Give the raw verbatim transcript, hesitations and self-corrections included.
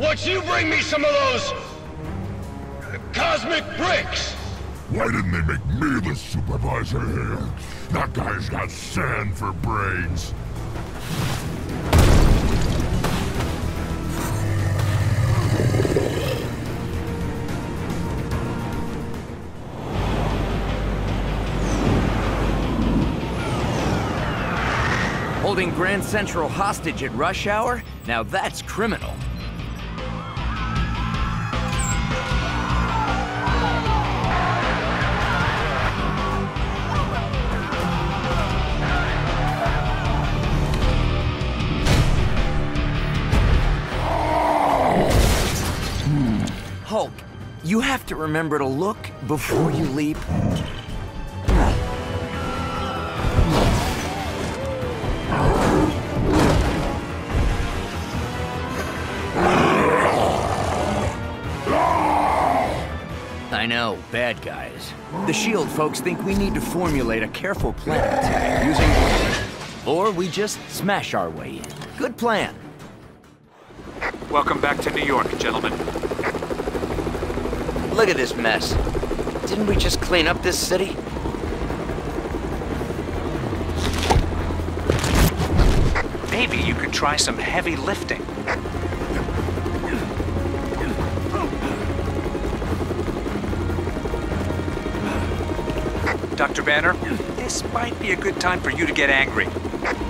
But you bring me some of those... Uh, cosmic bricks! Why didn't they make me the supervisor here? That guy's got sand for brains. Holding Grand Central hostage at rush hour? Now that's criminal. Hulk, you have to remember to look before you leap. I know, bad guys. The SHIELD folks think we need to formulate a careful plan of attack using... Or we just smash our way in. Good plan. Welcome back to New York, gentlemen. Look at this mess. Didn't we just clean up this city? Maybe you could try some heavy lifting. Doctor Banner, this might be a good time for you to get angry.